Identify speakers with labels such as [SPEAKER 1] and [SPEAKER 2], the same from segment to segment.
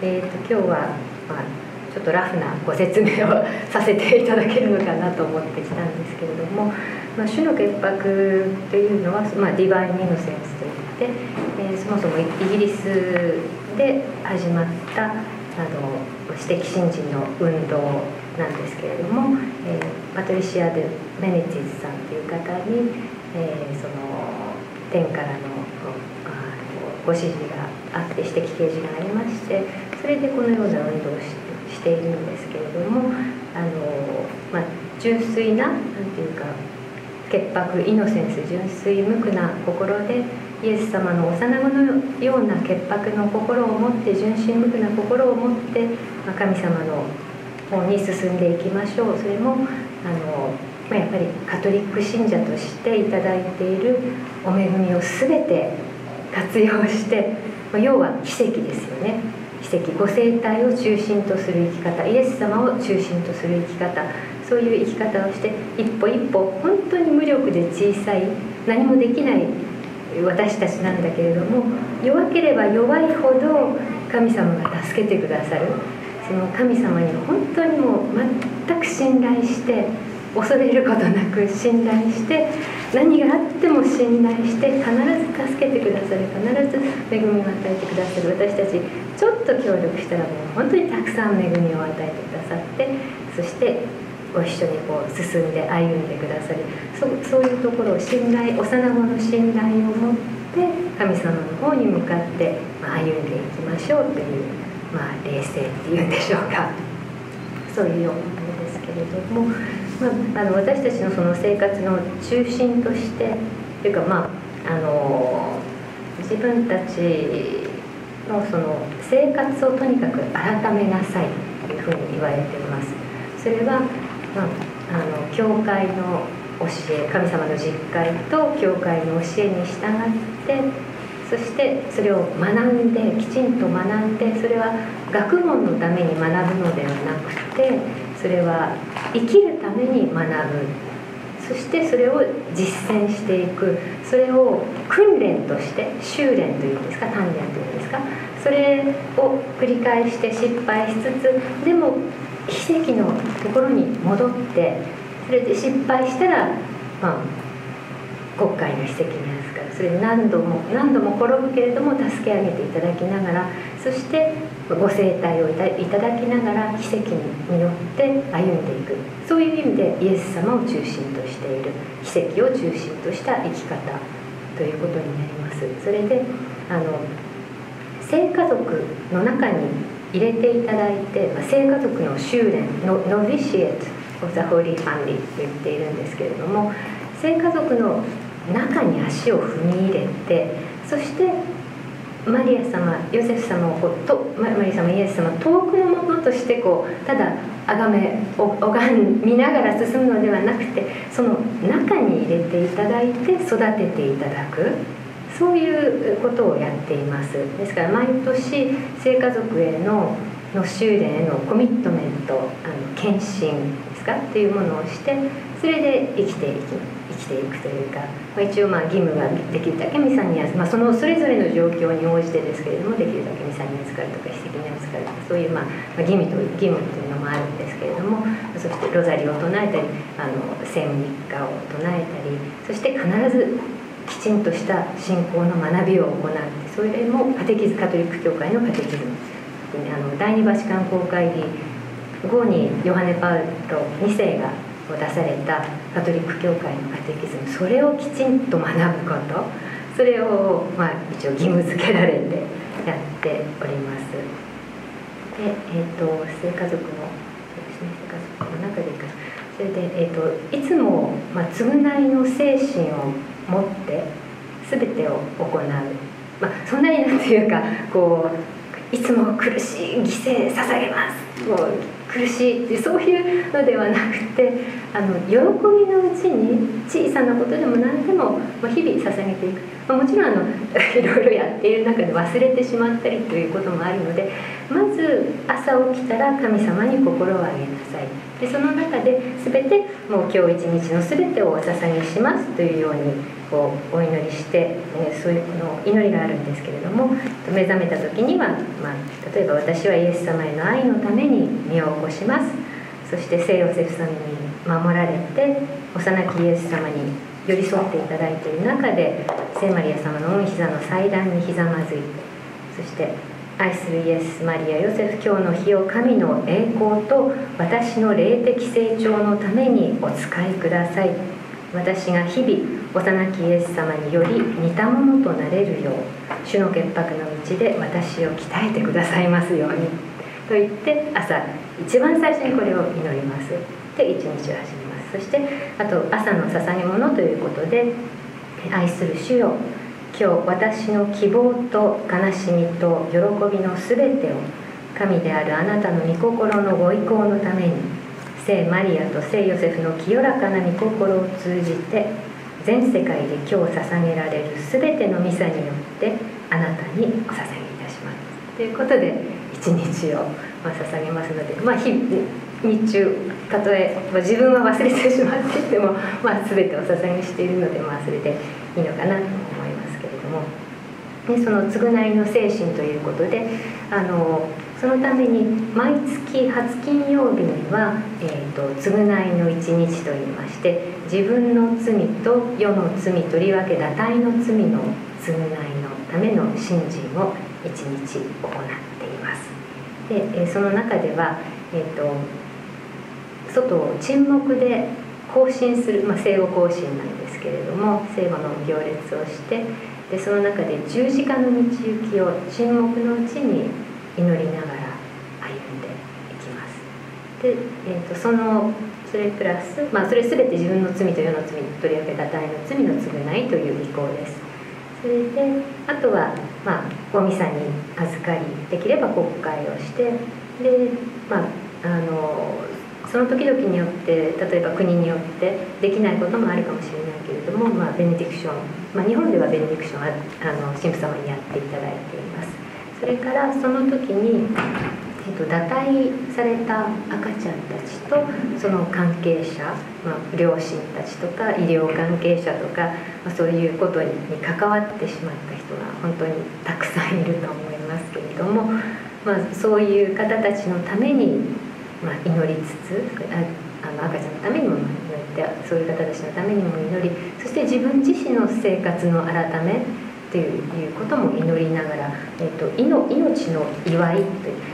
[SPEAKER 1] 今日は、ちょっとラフなご説明をさせていただけるのかなと思ってきたんですけれども、主の潔白というのは、ディバイン・イノセンスといって、そもそもイギリスで始まった私的信心の運動なんですけれども、パトリシア・デ・ベネティズさんという方に、その天からのご指示があって、私的啓示がありまして、それでこのような運動をしているんですけれども、純粋な、なんていうか、潔白、イノセンス、純粋無垢な心でイエス様の幼子のような潔白の心を持って、純真無垢な心を持って、神様の方に進んでいきましょう。それもやっぱりカトリック信者としていただいているお恵みを全て活用して、要は奇跡ですよね。奇跡、ご生体を中心とする生き方、イエス様を中心とする生き方、そういう生き方をして、一歩一歩本当に無力で小さい、何もできない私たちなんだけれども、弱ければ弱いほど神様が助けてくださる。その神様に本当にもう全く信頼して、恐れることなく信頼して、何があっても信頼して、必ず助けてくださる、必ず恵みを与えてくださる。私たちちょっと協力したら、もう本当にたくさん恵みを与えてくださって、そしてご一緒に進んで歩んでくださり、そういうところを信頼、幼子の信頼を持って神様の方に向かって歩んでいきましょうという、霊性っていうんでしょうか、そういうようなものですけれども、私たちのその生活の中心としてというか、自分たちのその生活をとにかく改めなさいというふうに言われています。それは、教会の教え、神様の実会と教会の教えに従って、そしてそれを学んで、きちんと学んで、それは学問のために学ぶのではなくて、それは生きるために学ぶ、そしてそれを実践していく、それを訓練として、修練というんですか、鍛錬というんですか、それを繰り返して失敗しつつ、でも奇跡のところに戻って、それで失敗したら、国会の奇跡になるから、それで何度も転ぶけれども助け上げていただきながら、そしてご生体をいただきながら奇跡によって歩んでいく、そういう意味でイエス様を中心としている、奇跡を中心とした生き方ということになります。それで聖家族の中に入れていただいて、聖家族の修練のノビシエット・オブ・ザ・ホーリー・ファミリーと言っているんですけれども、聖家族の中に足を踏み入れて、そしてマリア様、ヨセフ様をマリア様、イエス様遠くのものとしてただ拝みながら進むのではなくて、その中に入れていただいて育てていただく、そういうことをやっています。ですから毎年聖家族への修練へのコミットメント、献身ですかっていうものをして、それで生きていくというか、一応義務ができるだけミサにそのそれぞれの状況に応じてですけれども、できるだけミサに預かるとか筆跡に預かるとか、そういう義務というのもあるんですけれども、そしてロザリを唱えたり聖日課を唱えたり、そして必ずきちんとした信仰の学びを行う、それもカトリック教会のカテキズム、第二バチカン公会議後にヨハネ・パウロ2世が出されたカトリック教会のカテキズム、それをきちんと学ぶこと、それを一応義務付けられてやっております。で、聖家族の、そうですね、聖家族の中でいいかな。それで、いつも、償いの精神を持って全てを行う、そんなになんていうかいつも苦しい犠牲捧げます、もう苦しいってそういうのではなくて、喜びのうちに小さなことでも何でも日々捧げていく、もちろんいろいろやっている中で忘れてしまったりということもあるので、まず朝起きたら神様に心をあげなさい、でその中で全てもう今日一日の全てをお捧げしますというようにこうお祈りして、そういうの祈りがあるんですけれども、目覚めた時には、例えば私はイエス様への愛のために身を起こします。そして聖ヨセフ様に守られて幼きイエス様に寄り添っていただいている中で、聖マリア様の御膝の祭壇にひざまずいて、そして愛するイエス・マリア・ヨセフ、今日の日を神の栄光と私の霊的成長のためにお使いください。私が日々幼きイエス様により似たものとなれるよう、主の潔白の道で私を鍛えてくださいますようにと言って、朝一番最初にこれを祈ります。で一日を始めます。そしてあと朝の捧げ物ということで、愛する主よ、今日私の希望と悲しみと喜びのすべてを神であるあなたの御心のご意向のために、聖マリアと聖ヨセフの清らかな御心を通じて全世界で今日捧げられるすべてのミサによってあなたにお捧げいたしますということで、一日を捧げますので、日中たとえ自分は忘れてしまっていても、全てお捧げしているので、それでいいのかなと思いますけれども、でその償いの精神ということで、そのために毎月初金曜日には、償いの一日といいまして、自分の罪と世の罪、とりわけ堕胎の罪の償いのための信心を一日行っています。でその中では、外を沈黙で行進する、聖語行進なんですけれども、聖語の行列をして、でその中で十字架の道行きを沈黙のうちに祈りながら歩んでいきます。で、それプラス、それ全て自分の罪と世の罪、とりわけ堕胎の罪の償いという意向です。それであとは、おミサに預かり、できれば国会をして、でその時々によって、例えば国によってできないこともあるかもしれないけれども、ベネディクション、日本ではベネディクションは神父様にやっていただいています。それからその時に、堕胎された赤ちゃんたちとその関係者、両親たちとか医療関係者とか、そういうことに関わってしまった人が本当にたくさんいると思いますけれども、そういう方たちのために祈りつつ、赤ちゃんのためにも祈って、そういう方たちのためにも祈り、そして自分自身の生活の改めということも祈りながら、命の祝いという、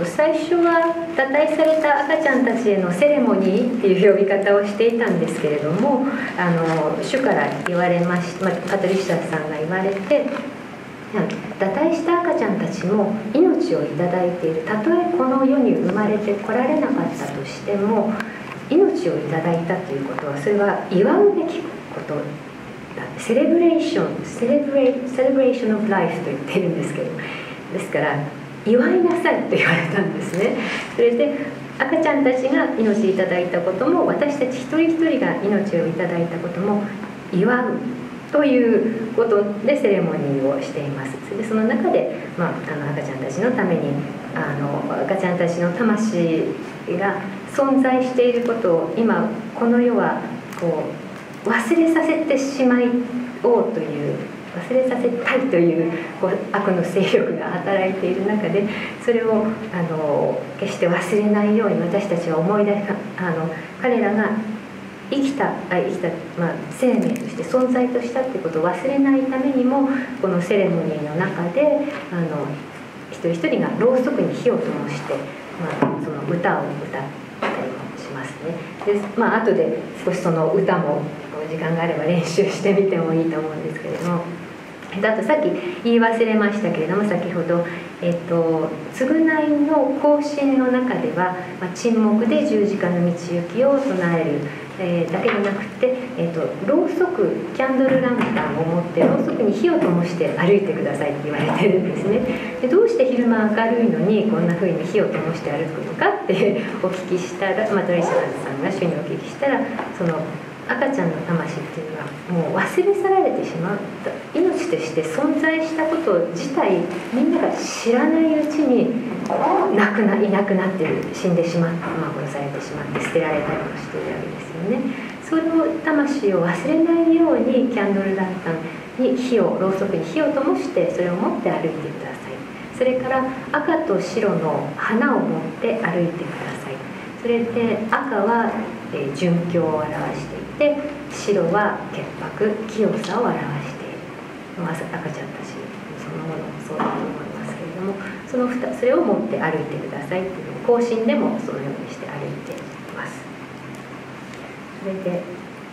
[SPEAKER 1] 最初は堕胎された赤ちゃんたちへのセレモニーっていう呼び方をしていたんですけれども、主から言われまし、カトリシャさんが言われて、堕胎した赤ちゃんたちも命をいただいている。たとえこの世に生まれてこられなかったとしても、命をいただいたということは、それは祝うべきことだ。セレブレーションオブライフと言っているんですけど、ですから祝いなさいと言われたんですね。それで赤ちゃんたちが命いただいたことも、私たち一人一人が命をいただいたことも祝うということでセレモニーをしています。それでその中で、赤ちゃんたちのために赤ちゃんたちの魂が存在していることを、今この世はこう忘れさせてしまおうという、忘れさせたいという悪の勢力が働いている中で、それを決して忘れないように私たちは思い出し、彼らが生きた、生命として存在としたということを忘れないためにも、このセレモニーの中で一人一人がろうそくに火を灯して、その歌を歌ったりもしますね。で、後で少しその歌も時間があれば練習してみてもいいと思うんですけれども、あとさっき言い忘れましたけれども、先ほど、償いの行進の中では、沈黙で十字架の道行きを唱える、だけでなくて、ろうそく、キャンドルランタンを持ってろうそくに火を灯して歩いてくださいって言われてるんですね。で、どうして昼間明るいのにこんな風に火を灯して歩くのかってお聞きしたら、トリシャさんが主にお聞きしたら、その赤ちゃんの魂っていうのはもう忘れ去られてしまった、命として存在したこと自体みんなが知らないうちにいなくなって死んでしまって、殺されてしまって捨てられたりもしているわけですよね。そその魂を忘れないようにキャンドルランタンにろうそくに火を灯してそれを持って歩いてください。それから赤と白の花を持って歩いてください。それで赤は純教を表していて、白は潔白、清さを表している。赤ちゃんたちそのものもそうだと思いますけれども、それを持って歩いてくださいという行進でもそのようにして歩いています。それでそうですね、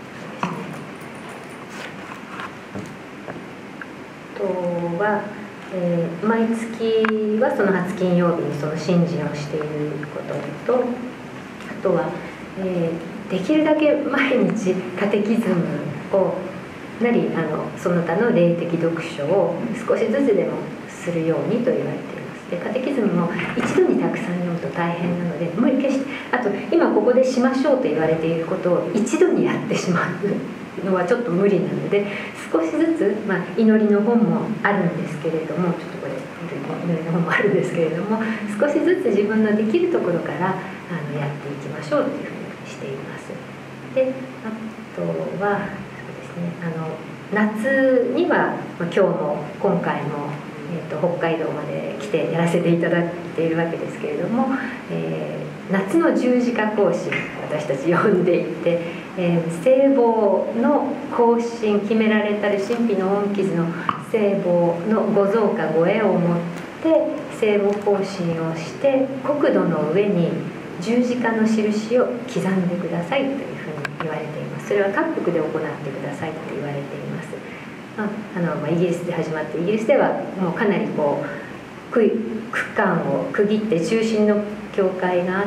[SPEAKER 1] あとは、毎月はその初金曜日にその神事をしていることと、あとは、できるだけ毎日カテキズムをその他の霊的読書を少しずつでもするようにと言われています。でカテキズムも一度にたくさん読むと大変なので、無理決してあと今ここでしましょうと言われていることを一度にやってしまうのはちょっと無理なので、少しずつ、祈りの本もあるんですけれども、ちょっとこれ祈りの本もあるんですけれども、少しずつ自分のできるところからやっていきましょうというふうにしています。であとはそうですね、夏には、今日も今回も、北海道まで来てやらせていただいているわけですけれども、夏の十字架行進私たち呼んでいて、聖母の行進、決められたる神秘の恩傷の聖母のご像かご絵を持って聖母行進をして、国土の上に十字架の印を刻んでくださいというふうに言われています。それは各国で行ってくださいと言われています。イギリスで始まって、イギリスではもうかなり区間を区切って中心の教会があって、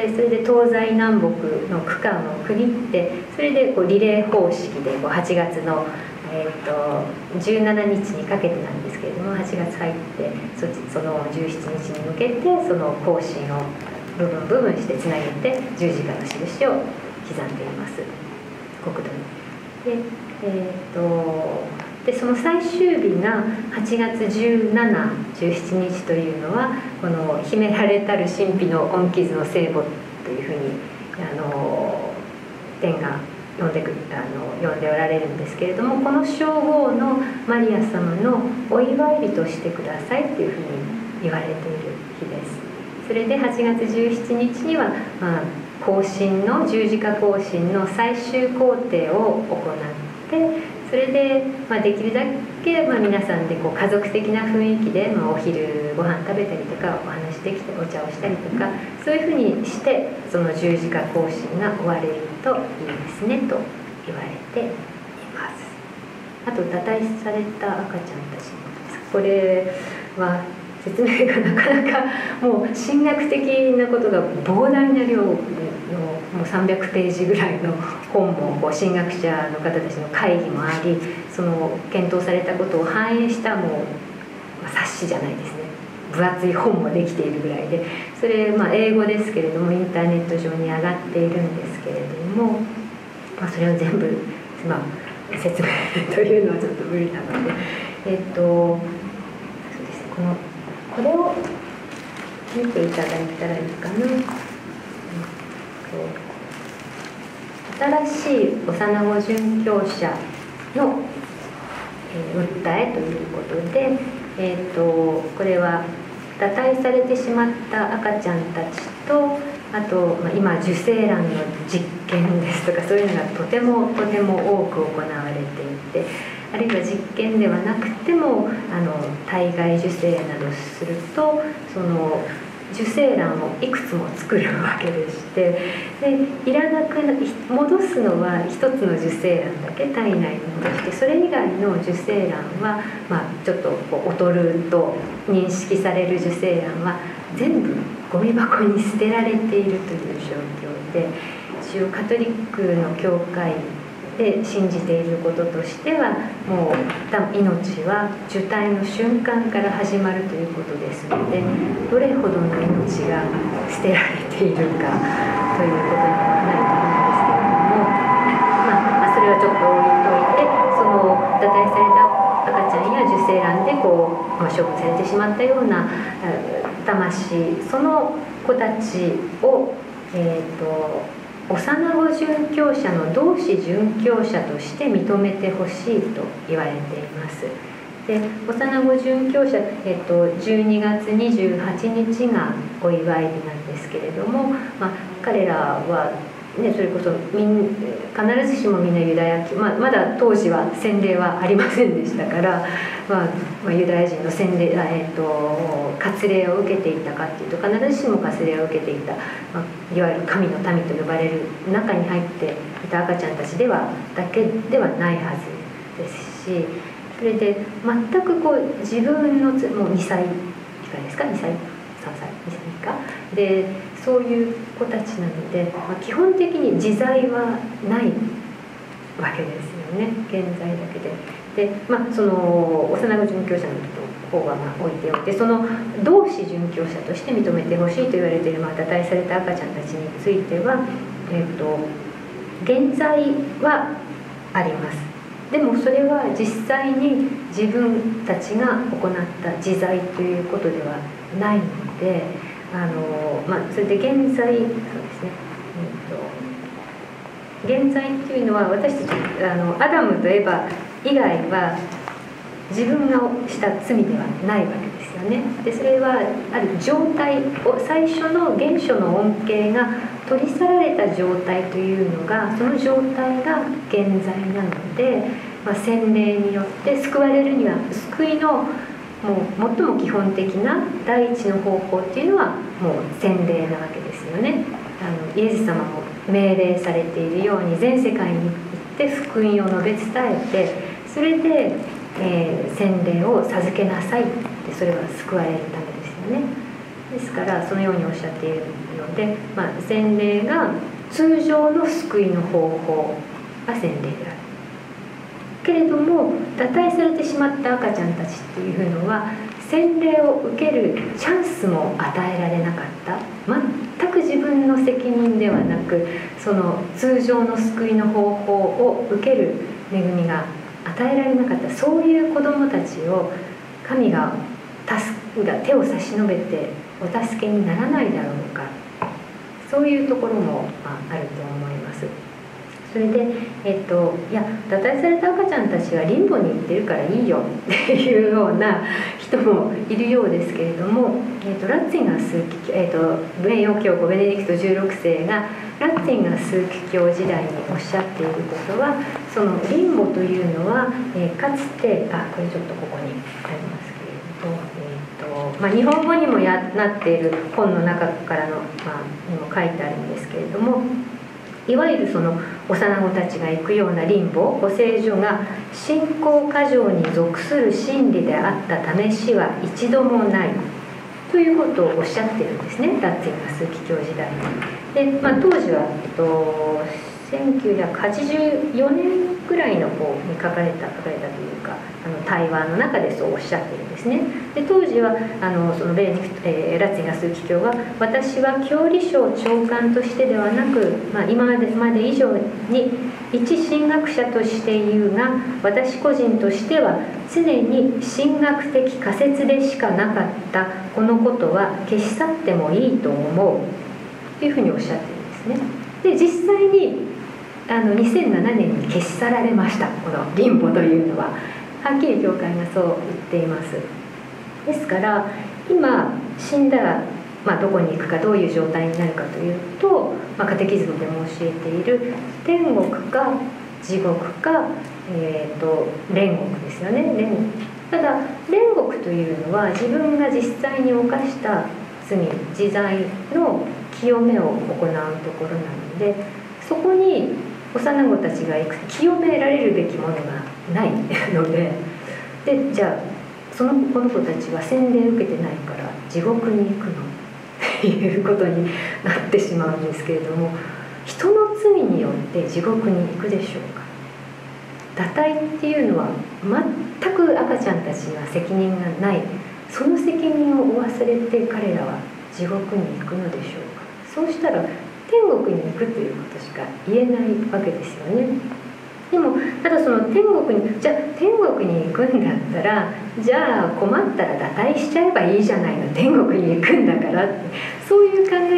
[SPEAKER 1] それで東西南北の区間を区切って、それでリレー方式で8月の、17日にかけてなんですけれども、8月入ってその17日に向けてその行進を部分してつなげて十字架の印を刻んでいます、国土に。でその最終日が8月17、17日というのは、この秘められたる神秘の恩傷の聖母というふうに天が呼んでおられるんですけれども、この称号のマリア様のお祝い日としてくださいというふうに言われている日です。それで8月17日には、行進の十字架行進の最終工程を行って、それで、できるだけ、皆さんで家族的な雰囲気で、お昼ご飯食べたりとかお話できてお茶をしたりとか、そういうふうにしてその十字架行進が終われるといいですねと言われています。あと堕胎された赤ちゃんたちのことです。これは説明がなかなかもう神学的なことが膨大な量のもう300ページぐらいの本も神学者の方たちの会議もあり、その検討されたことを反映したもう冊子じゃないですね、分厚い本もできているぐらいで、それ英語ですけれどもインターネット上に上がっているんですけれども、それを全部、説明というのはちょっと無理なので、そうですね、これを見ていただいたらいいかな。新しい幼子殉教者の、訴えということで、これは堕胎されてしまった赤ちゃんたちと、あと、今受精卵の実験ですとか、そういうのがとても多く行われていて、あるいは実験ではなくても体外受精などすると、その受精卵をいくつも作るわけでして、でいらなく戻すのは一つの受精卵だけ体内に戻して、それ以外の受精卵は、ちょっと劣ると認識される受精卵は全部ゴミ箱に捨てられているという状況で、一応カトリックの教会で信じていることとしては、もう命は受胎の瞬間から始まるということですので、どれほどの命が捨てられているかということにはなると思うんですけれども、それはちょっと置いといて、その堕胎された赤ちゃんや受精卵で処分されてしまったような魂、その子たちを幼子殉教者の同志殉教者として認めてほしいと言われています。で幼子殉教者、12月28日がお祝い日なんですけれども、彼らは、ね、それこそ必ずしもみんなユダヤ教、まだ当時は洗礼はありませんでしたから、ユダヤ人の洗礼、割礼を受けていたかっていうと必ずしも割礼を受けていた、いわゆる神の民と呼ばれる中に入っていた赤ちゃんたちだけではないはずですし、それで全く自分のもう2歳以下ですか、2歳3歳2歳以下でそういう子たちなので、基本的に自在はないわけですよね、現在だけで。でその幼子殉教者の方は置いておいて、その同志殉教者として認めてほしいと言われている堕胎された赤ちゃんたちについては、現在はあります。でもそれは実際に自分たちが行った自在ということではないので、それで現在、そうですね、現在っていうのは私たちアダムとエバ以外は自分がした罪ではないわけですよね。でそれはある状態を、最初の原初の恩恵が取り去られた状態というのが、その状態が現在なので、洗礼によって救われるには、救いのもう最も基本的な第一の方法っていうのはもう洗礼なわけですよね。イエス様も命令されているように全世界に行って福音を述べ伝えて、それで、洗礼を授けなさいって、それは救われるためですよね。ですからそのようにおっしゃっているので、洗礼が通常の救いの方法が洗礼であるけれども、堕胎されてしまった赤ちゃんたちっていうのは洗礼を受けるチャンスも与えられなかった、全く自分の責任ではなく、その通常の救いの方法を受ける恵みが与えられなかった、そういう子どもたちを神が手を差し伸べてお助けにならないだろうか、そういうところもあると思います。それで、いや堕胎された赤ちゃんたちはリンボに行ってるからいいよっていうような人もいるようですけれども、ラッツィンガー枢機卿、名誉教皇ベネディクト16世がラッツィンガー枢機卿時代におっしゃっていることは、そのリンボというのは、かつてこれちょっとここにありますけれど、日本語にもなっている本の中からの、にも書いてあるんですけれども、いわゆるその幼子たちが行くようなリンボ、保生所が信仰過剰に属する真理であった試しは一度もないということをおっしゃってるんですね、ラッツィンガー枢機卿時代に。で、当時は、1984年ぐらいの方に書かれたというか、対話の中でそうおっしゃってるんですね。で当時はそのラッツィンガー枢機卿は、私は教理省長官としてではなく、今まで以上に一神学者として言うが、私個人としては常に神学的仮説でしかなかったこのことは消し去ってもいいと思うというふうにおっしゃってるんですね。で実際に2007年に消し去られました、このリンボというのは。はっきり教会がそう言っています。ですから今死んだら、どこに行くか、どういう状態になるかというと、カテキズムでも教えている天国か地獄か、煉獄ですよね。ただ煉獄というのは自分が実際に犯した罪自在の清めを行うところなので、そこに幼子たちが行く、清められるべきものがないので、じゃあこの子たちは洗礼受けてないから地獄に行くのっていうことになってしまうんですけれども、人の罪によって地獄に行くでしょうか。堕胎っていうのは全く赤ちゃんたちには責任がない、その責任を負わされて彼らは地獄に行くのでしょうか。そうしたら天国に行くということしか言えないわけですよね。でもただその天国に行くんだったら、じゃあ困ったら堕胎しちゃえばいいじゃないの、天国に行くんだからって、そういう考え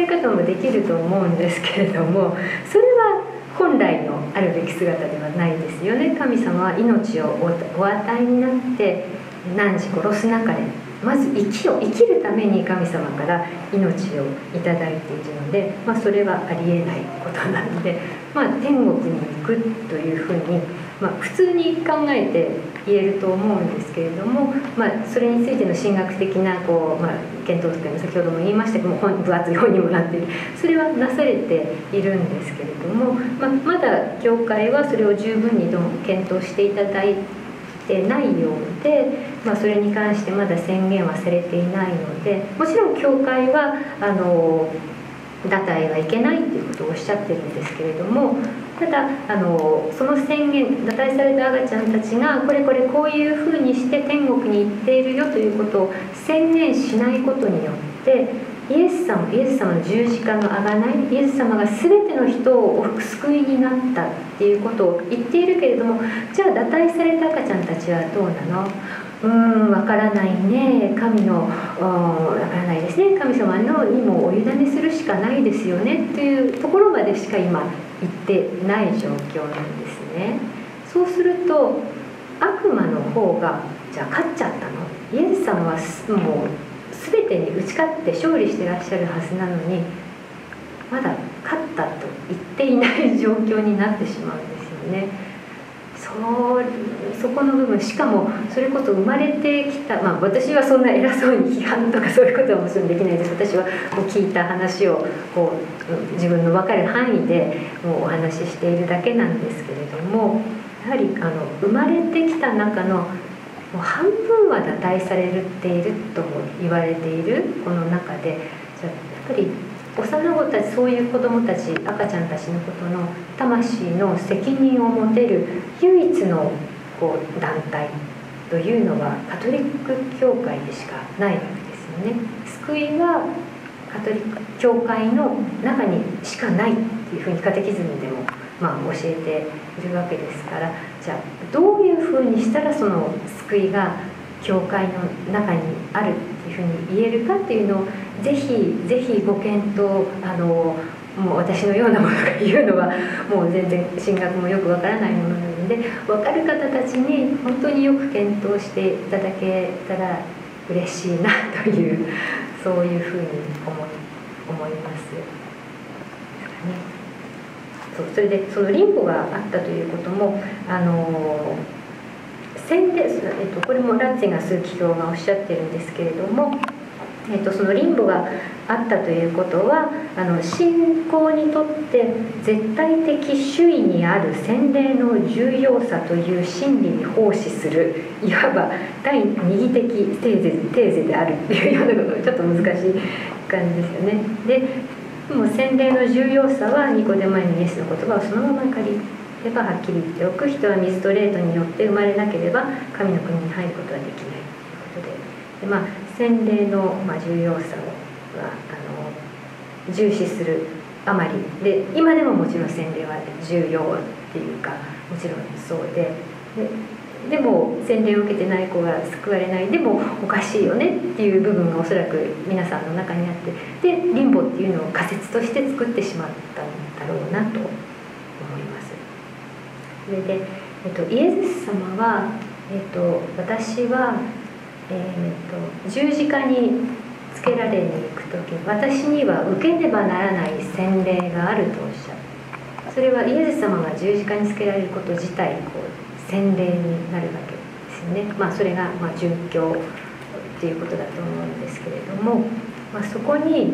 [SPEAKER 1] え方もできると思うんですけれども、それは本来のあるべき姿ではないですよね。神様は命をお与えになって汝殺す中でまず生きるために神様から命をいただいているので、それはありえないことなので、天国に行くというふうに、普通に考えて言えると思うんですけれども、それについての神学的な検討というのは先ほども言いましたけども、分厚い本にもなっている、それはなされているんですけれども、まだ教会はそれを十分に検討していただいてないようで、それに関してまだ宣言はされていないので、もちろん教会は堕胎はいけないということをおっしゃってるんですけれども、ただその宣言、堕胎された赤ちゃんたちがこういうふうにして天国に行っているよということを宣言しないことによって、イエス様の十字架の贖い、イエス様が全ての人をお救いになったっていうことを言っているけれども、じゃあ堕胎された赤ちゃんたちはどうなの？わからないね、わからないですね、神様のにもお委ねするしかないですよねというところまでしか今言ってない状況なんですね。そうすると悪魔の方がじゃあ勝っちゃったの？イエス様はもう全てに打ち勝って勝利してらっしゃるはずなのに、まだ勝ったと言っていない状況になってしまうんですよね。そこの部分、しかもそれこそ生まれてきた、私はそんな偉そうに批判とかそういうことはもちろんできないです。私はもう聞いた話を自分の分かる範囲でもうお話ししているだけなんですけれども、やはり生まれてきた中のもう半分は堕胎されているとも言われているこの中で、じゃあやっぱり幼子たち、そういう子どもたち、赤ちゃんたちのことの魂の責任を持てる唯一の団体というのはカトリック教会でしかないわけですよね。救いはカトリック教会の中にしかないっていうふうにカテキズムでも教えているわけですから、じゃあどういうふうにしたらその救いが教会の中にあるっていうふうに言えるかっていうのをぜひご検討、もう私のようなものが言うのはもう全然神学もよくわからないものなので、分かる方たちに本当によく検討していただけたら嬉しいなという、そういうふうに思います。それでそのリンボがあったということも宣伝、これもラッツィガー枢機卿がおっしゃってるんですけれども、そのリンボがあったということは信仰にとって絶対的主位にある洗礼の重要さという真理に奉仕する、いわば第二義的テーゼであるっていうようなことがちょっと難しい感じですよね。でも洗礼の重要さはニコデモへのイエスの言葉をそのまま借りればはっきり言っておく。人は水と霊とによって生まれなければ神の国に入ることはできないということで、洗礼の重要さは重視するあまりで、今でももちろん洗礼は重要っていうかもちろんそうでも洗礼を受けてない子が救われない、でもおかしいよねっていう部分がおそらく皆さんの中にあって、でリンボっていうのを仮説として作ってしまったんだろうなと思います。それで、イエス様は、私は十字架につけられに行くとき、私には受けねばならない洗礼があるとおっしゃる。それはイエス様が十字架につけられること自体洗礼になるわけですよね。それが殉教っていうことだと思うんですけれども、そこに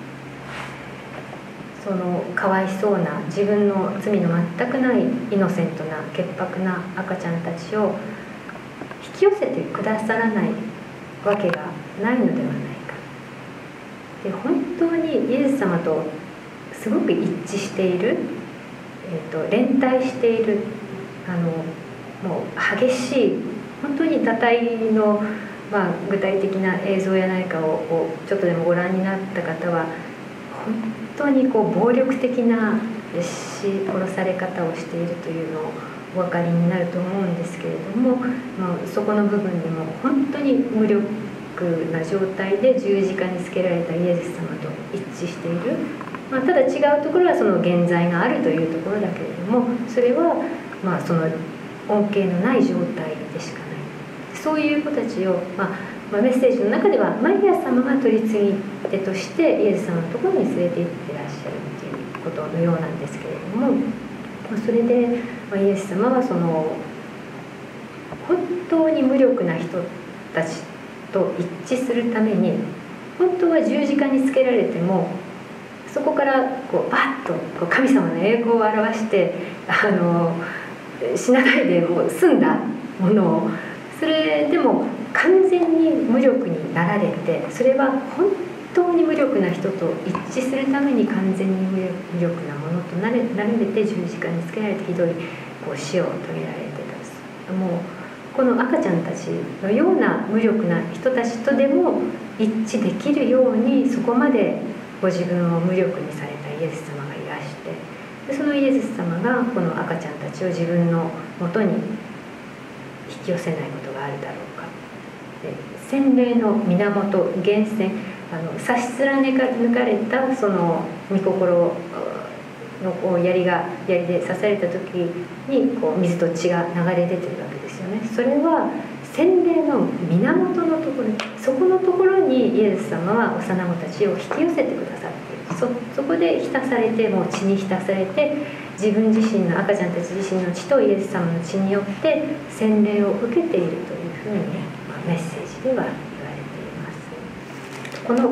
[SPEAKER 1] そのかわいそうな自分の罪の全くないイノセントな潔白な赤ちゃんたちを引き寄せてくださらないわけがないのではないか。で本当にイエス様とすごく一致している、連帯しているもう激しい本当に堕胎の、具体的な映像や何かをちょっとでもご覧になった方は本当に暴力的な殺され方をしているというのをお分かりになると思うんですけれども、そこの部分にも本当に無力な状態で十字架につけられたイエス様と一致致している、ただ違うところはその現在があるというところだけれども、それはその恩恵のない状態でしかない。そういう子たちを、メッセージの中ではマリア様が取り次ぎ手としてイエス様のところに連れて行ってらっしゃるということのようなんですけれども、それでイエス様はその本当に無力な人たちと一致するために、本当は十字架につけられてもそこからバッと神様の栄光を表して死なないでもう済んだものを、それでも完全に無力になられて、それは本当に無力な人と一致するために完全に無力なものとなられて十字架につけられて、ひどい死を遂げられてた。もうこの赤ちゃんたちのような無力な人たちとでも一致できるように、そこまでご自分を無力にされたイエス様がいらして、でそのイエス様がこの赤ちゃんたちを自分のもとに引き寄せないことがあるだろうか。洗礼の源、源泉、差し貫かれたその御心の槍で刺された時に水と血が流れ出てるわけですよね。それは洗礼の源のところ、そこのところにイエス様は幼子たちを引き寄せてくださっている。そこで浸されて、もう血に浸されて、自分自身の赤ちゃんたち自身の血とイエス様の血によって洗礼を受けているというふうに、メッセージでは言われています。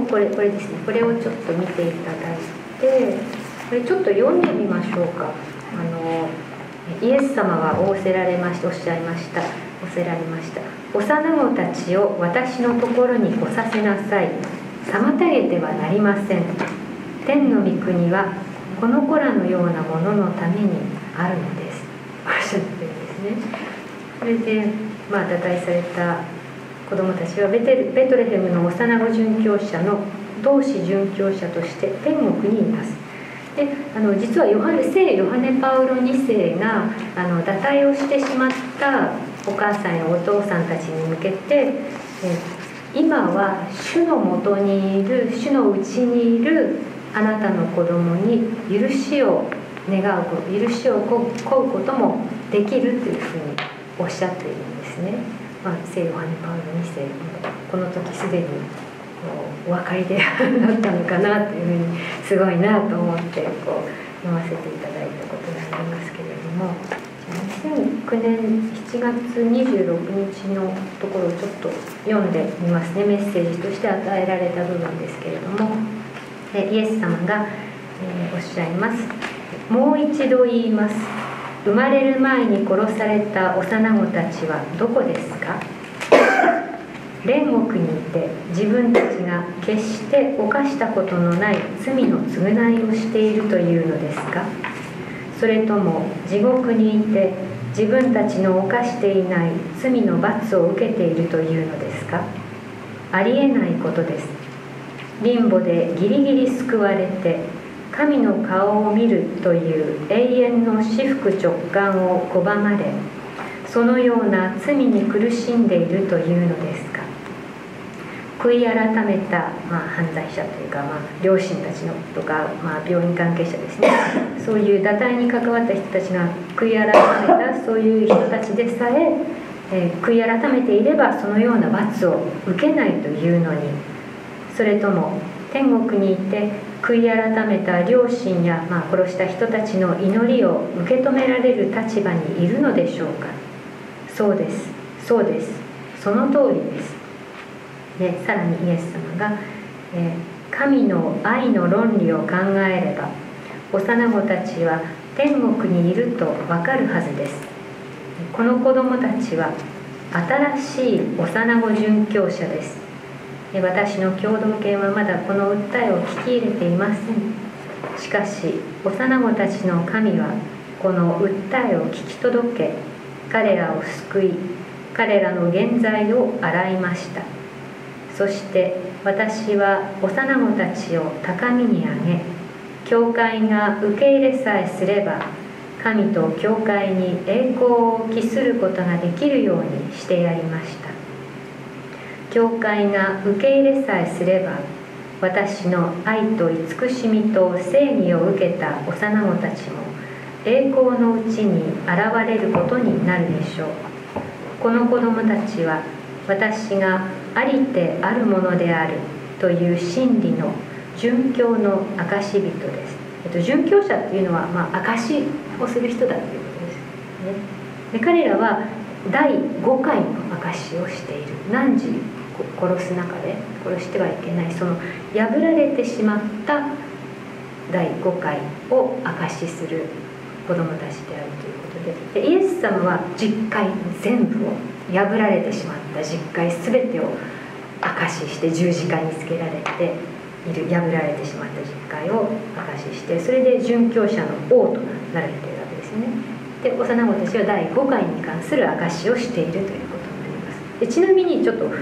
[SPEAKER 1] これですね、これをちょっと見ていただいて、これちょっと読んでみましょうか。イエス様は仰せられました、おっしゃいました。仰せられました。幼子たちを私のところに来させなさい。妨げてはなりません。天の御国はこの子らのようなもののためにあるのです。おっしゃってるんですね。それで堕胎された子どもたちはベトレヘムの幼子殉教者の同志殉教者として天国にいます。で実は聖ヨハネ・パウロ2世が堕胎をしてしまったお母さんやお父さんたちに向けて、今は主のもとにいる、主のうちにいるあなたの子供に許しを願うこと、許しを請うこともできるというふうにおっしゃっているんですね。聖ヨハネ・パウロ2世、この時すでにお分かりでなったのかなというふうに、すごいなと思って読ませていただいたことがありますけれども、2009年7月26日のところをちょっと読んでみますね。メッセージとして与えられた部分ですけれども、イエス様が、おっしゃいます。もう一度言います。生まれる前に殺された幼子たちはどこですか？煉獄にいて自分たちが決して犯したことのない罪の償いをしているというのですか？それとも地獄にいて自分たちの犯していない罪の罰を受けているというのですか？ありえないことです。貧乏でギリギリ救われて神の顔を見るという永遠の至福直感を拒まれ、そのような罪に苦しんでいるというのですか？悔い改めた、犯罪者というか、両親たちのとか、病院関係者ですね、そういう堕胎に関わった人たちが悔い改めたそういう人たちでさえ悔い改めていればそのような罰を受けないというのに、それとも天国にいて悔い改めた両親や、殺した人たちの祈りを受け止められる立場にいるのでしょうか？そうです、そうです、その通りです。でさらにイエス様が、神の愛の論理を考えれば幼子たちは天国にいるとわかるはずです。この子供たちは新しい幼子殉教者です。私の共同権はまだこの訴えを聞き入れていません。しかし幼子たちの神はこの訴えを聞き届け、彼らを救い、彼らの原罪を洗いました。そして私は幼子たちを高みに上げ、教会が受け入れさえすれば神と教会に栄光を期することができるようにしてやりました。教会が受け入れさえすれば私の愛と慈しみと正義を受けた幼子たちも栄光のうちに現れることになるでしょう。この子供たちは私がありてあるものであるという真理の殉教の証人です。殉教者っていうのは、証をする人だということですね。で彼らは第5回の証をしている。汝殺す中で殺してはいけない、その破られてしまった第5回を証しする子供たちであるということで、イエス様は10回全部を破られてしまった10回全てを証しして十字架につけられている、破られてしまった10回を証しして、それで殉教者の王となられているわけですね。で幼子たちは第5回に関する証しをしているということになります。でちなみにちょっと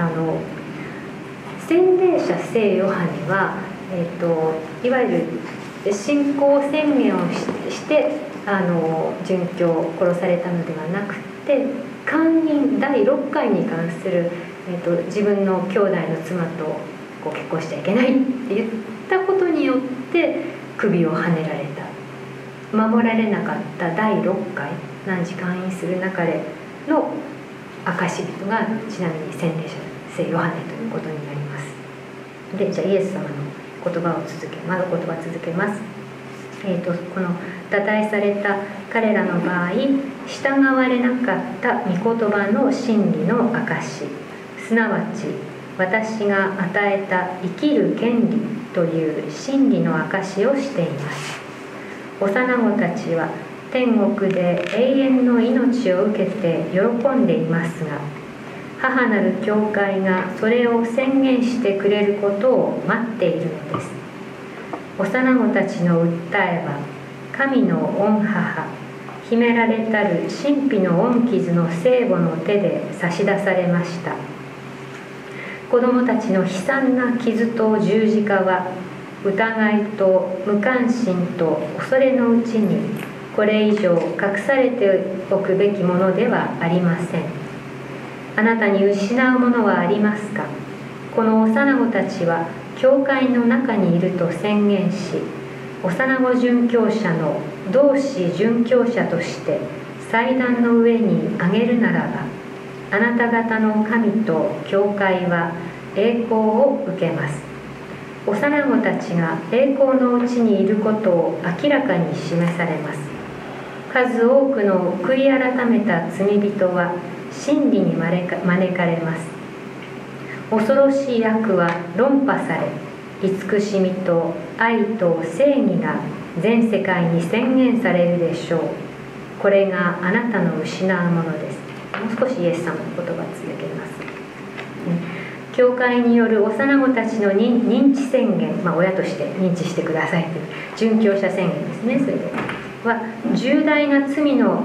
[SPEAKER 1] 洗礼者聖ヨハネは、いわゆる信仰宣言をして殉教殺されたのではなくて、姦淫第6回に関する、自分の兄弟の妻と結婚しちゃいけないって言ったことによって首をはねられた、守られなかった第6回汝姦淫する中での証人がちなみに洗礼者聖ヨハネということになります。でじゃあイエス様の言葉を続けます。この堕胎された彼らの場合、従われなかった御言葉の真理の証、すなわち私が与えた生きる権利という真理の証をしています。幼子たちは天国で永遠の命を受けて喜んでいますが、母なる教会がそれを宣言してくれることを待っているのです。幼子たちの訴えは神の御母、秘められたる神秘の御傷の聖母の手で差し出されました。子供たちの悲惨な傷と十字架は、疑いと無関心と恐れのうちにこれ以上隠されておくべきものではありません。あなたに失うものはありますか。この幼子たちは教会の中にいると宣言し、幼子殉教者の同志殉教者として祭壇の上に上げるならば、あなた方の神と教会は栄光を受けます。幼子たちが栄光のうちにいることを明らかに示されます。数多くの悔い改めた罪人は真理に招かれます。恐ろしい悪は論破され、慈しみと愛と正義が全世界に宣言されるでしょう。これがあなたの失うものです。もう少しイエス様の言葉を続けます。教会による幼子たちの認知宣言、親として認知してくださいという殉教者宣言ですね。それは重大な罪の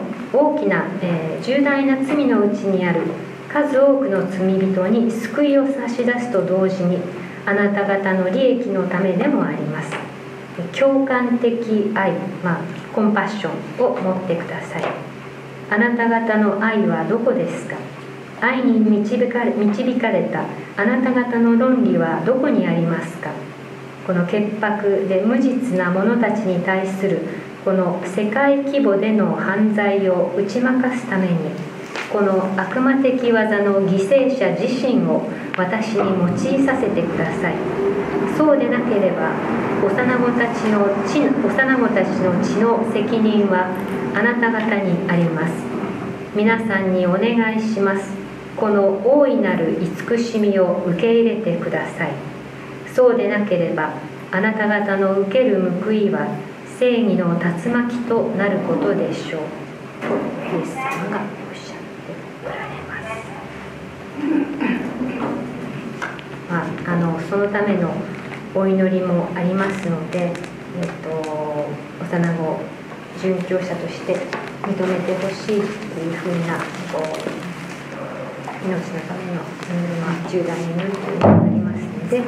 [SPEAKER 1] うちにある数多くの罪人に救いを差し出すと同時に、あなた方の利益のためでもあります。共感的愛、コンパッションを持ってください。あなた方の愛はどこですか。愛に導かれたあなた方の論理はどこにありますか。この潔白で無実な者たちに対するこの世界規模での犯罪を打ち負かすために、この悪魔的技の犠牲者自身を私に用いさせてください。そうでなければ幼子たちの血の責任はあなた方にあります。皆さんにお願いします。この大いなる慈しみを受け入れてください。そうでなければあなた方の受ける報いは正義の竜巻となることでしょうとイエス様がおっしゃっておられます。そのためのお祈りもありますので、幼子殉教者として認めてほしいというふうな命のための重大な祈りというのがありますので、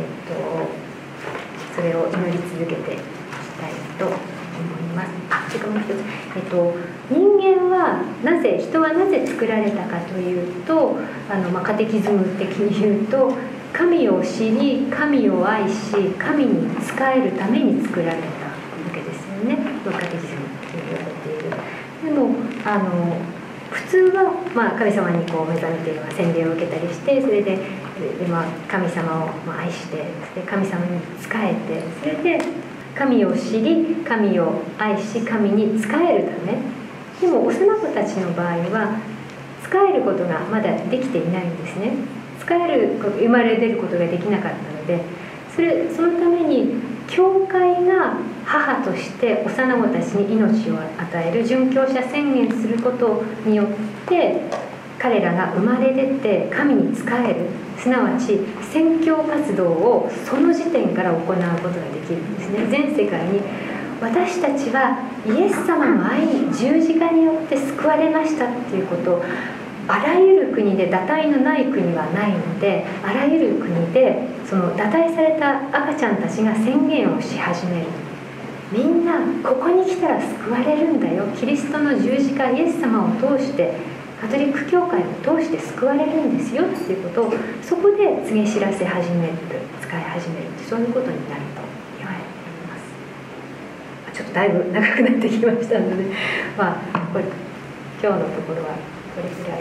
[SPEAKER 1] それを祈り続けていきたいと思います。それからもう一つ、人間は人はなぜ作られたかというと、カテキズム的に言うと、 神を知り神を愛し神に仕えるために作られたわけですよね。カテキズムに言われている。でも普通は、神様にこう目覚めている洗礼を受けたりして、それで神様を愛して、神様に仕えて、それで神を知り神を愛し神に仕えるため。でも幼子たちの場合は仕えることがまだできていないんですね。生まれ出ることができなかったので、そのために教会が母として幼子たちに命を与える殉教者宣言することによって彼らが生まれ出て神に仕える、すなわち宣教活動をその時点から行うことができるんですね。全世界に私たちはイエス様の愛に十字架によって救われましたっていうことをあらゆる国で堕胎のない国はないので、あらゆる国でその堕胎された赤ちゃんたちが宣言をし始める。みんなここに来たら救われるんだよ、キリストの十字架イエス様を通してカトリック教会を通して救われるんですよっていうことをそこで告げ知らせ始める、使い始める、そういうことになると言われています。ちょっとだいぶ長くなってきましたので、これ今日のところはこれぐらい